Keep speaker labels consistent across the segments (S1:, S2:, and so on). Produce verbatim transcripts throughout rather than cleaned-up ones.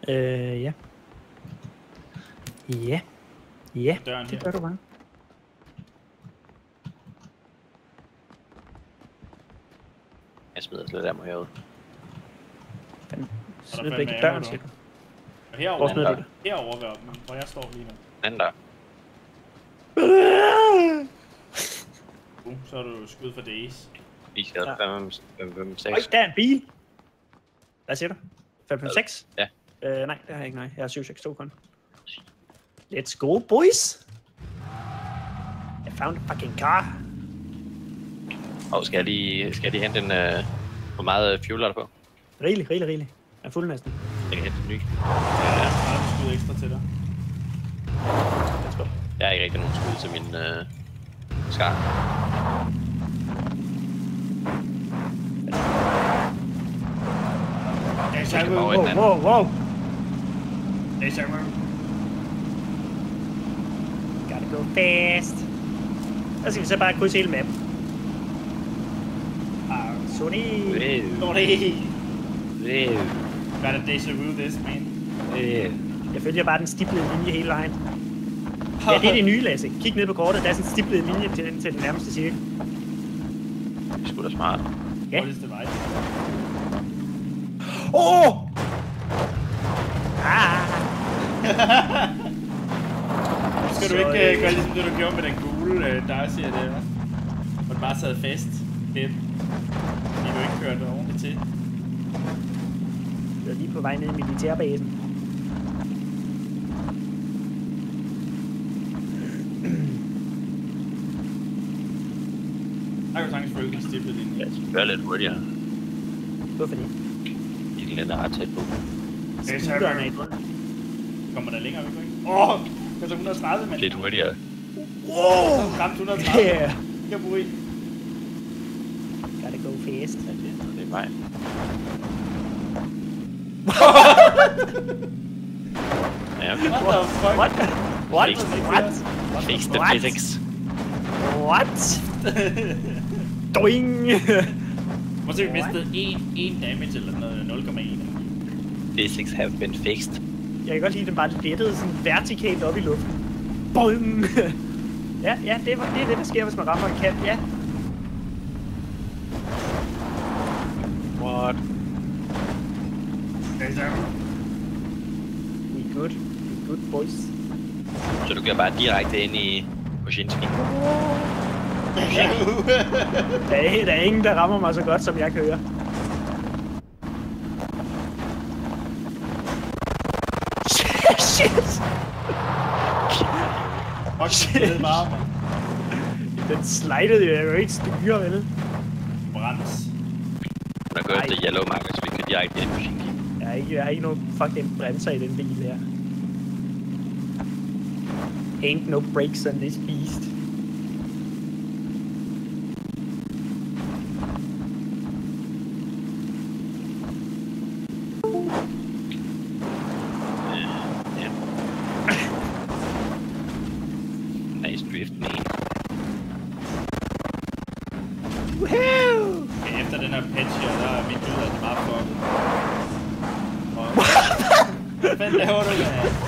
S1: Øh, ja. Ja. Ja,
S2: Døren
S1: det
S2: her.
S1: gør du bare.
S3: Jeg smider slet af mig herude.
S1: Fanden.
S2: Og der
S1: Smid
S2: fandme
S1: begge
S2: ammo,
S1: døren,
S2: du.
S1: siger du.
S2: Og herovre,
S1: Hvor smider du det?
S2: herovre, hvor, hvor jeg står lige nu.
S3: Den der.
S2: Uh, så er du skud for days.
S3: Vi skal
S1: Ja.
S3: fem fem
S1: Øj,
S3: seks.
S1: der er en bil! Hvad siger du? fem fem seks?
S3: Ja.
S1: Øh, nej, det har jeg ikke, nej. Jeg har syv seks to kun. Let's go, boys! I found a fucking car.
S3: Og skal jeg lige, skal jeg lige hente en... Uh, hvor meget fuel er der på?
S1: Rigelig, rigelig, rigelig. Jeg er fuld næsten.
S3: Jeg kan hente en ny.
S2: Ja, jeg har et skud ekstra til dig.
S1: Let's go.
S3: Jeg har ikke rigtig nogen skud til min uh, skar.
S2: Ja,
S3: Så skal
S2: så
S3: bare over i den
S1: Wow,
S3: anden.
S1: wow, wow.
S2: ja, så
S1: Gotta go fast. Så skal vi så bare krydse hele mappen. Ah, Sony.
S3: Wow.
S2: Nå, det er
S3: Wow.
S2: Hvad er det, déjà vu this, man?
S3: Wow.
S1: Jeg følger bare den stiplede linje hele vejen. Ja, det er det nye, Lasse. Kig ned på kortet. Der er sådan en stiplet linje til, til den nærmeste cirkel.
S3: Det er sgu da smart.
S1: Ja.
S2: What is the right?
S1: Åh! Oh! Ah!
S2: Skal du
S1: Så,
S2: ikke
S1: øh,
S2: uh, gøre ligesom det, du gjorde med den gule uh, Darcy, der, hva'? Hvor den bare sad fast. Det fordi du ikke kørte ordentligt til.
S1: Jeg er lige på vej ned i militærbasen.
S2: Der kan jo sagtens følge den stiplet linje.
S3: Jeg skal køre lidt hurtigere.
S1: Hvorfor det?
S3: Bilen er ret tæt på.
S2: Okay, så
S1: Scooteren er i bunden.
S2: kommer der længere, ikke? Åh! Oh, det er et hundrede og tredive, mand.
S3: Lidt hurtigere.
S2: Wow! Ramt et hundrede og tredive.
S1: Yeah!
S2: Jeg bor i.
S1: Gotta go fast.
S3: Ja, det, det er mig. Ja, okay.
S2: What the fuck?
S1: What? What?
S3: Fix the-
S1: What?
S3: Fix the
S1: What?
S3: physics.
S1: What? Doing!
S2: Måske vi mistede en damage eller noget, nul komma en.
S3: Physics have been fixed.
S1: Jeg kan godt lide, at den bare lettede sådan vertikalt op i luften. Boing! Ja, ja, det, var, det er det, der sker, hvis man rammer en kant, ja.
S3: What?
S2: Okay, så
S1: We good. We good, boys.
S3: Så du kører bare direkte ind i Koshinski.
S1: Der er, der er ingen, der rammer mig så godt, som jeg kører. Shit! Shit!
S2: Fuck,
S1: Shit.
S2: det er bare, mand.
S1: Den slidede jo, jeg kan jo ikke styre, vel?
S2: Brams.
S3: Der kører efter Yellow Marker, så vi kører direkte ind i Koshinski.
S1: Jeg har ikke, jeg har ikke nogen fucking bremser i den bil her. Ain't no brakes on this beast.
S3: Ja. Nice drift, man.
S1: Woohoo!
S2: Okay, efter den her patch her, der er mit lyd altså meget fucket. Og... Hvad fanden laver du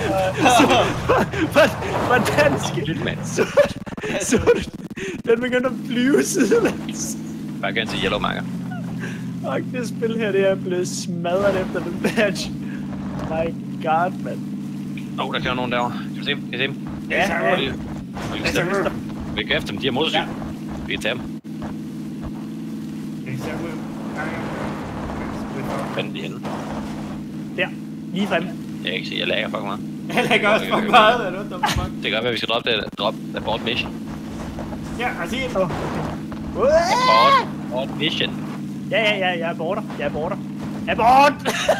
S2: der?
S1: Hvordan skal...
S3: Lyt, mand.
S1: Så, så den begyndte at flyve sidelæns.
S3: Bare gerne til Yellow Marker.
S1: Fuck, det spil her, det er blevet smadret efter den patch. My god, man.
S3: Åh, oh, der kører nogen derovre. Kan du se dem? Kan I se dem?
S1: Ja, ja.
S3: Vi kan efter dem. Vi kan efter dem. De har motorcykel. Vi kan tage dem.
S2: Okay, så er
S3: Hvad fanden de henne?
S1: Der, lige fremme.
S3: Jeg kan ikke se, jeg lagger fucking meget.
S2: jeg lægger også fucking meget af noget, der fuck.
S3: Det kan godt være, at vi skal droppe det. Drop abort mission.
S2: Ja, og sig
S1: Åh, okay.
S3: Abort. Abort mission.
S1: Ja, ja, ja, jeg er border. Jeg er border. Abort!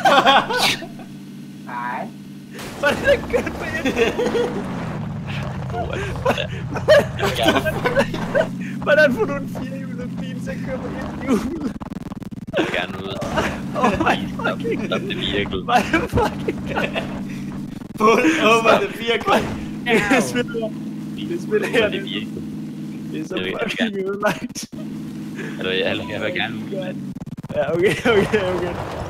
S1: Nej. Hvordan er det kørt på en?
S3: Oh, ja. Jeg vil gerne,
S1: Hvordan får du en firehjulet bil til at køre på et hjul?
S3: jeg vil gerne ud.
S1: Oh my fucking...
S3: Stop det vehicle.
S1: My fucking...
S2: Pull over the vehicle.
S1: Det spiller det spiller her,
S3: Det
S1: det,
S3: vehicle.
S1: det er så
S3: Jeg vil- jeg vil
S1: fucking ødelagt.
S3: Eller jeg, jeg vil gerne ud.
S1: Ja, okay, okay, okay.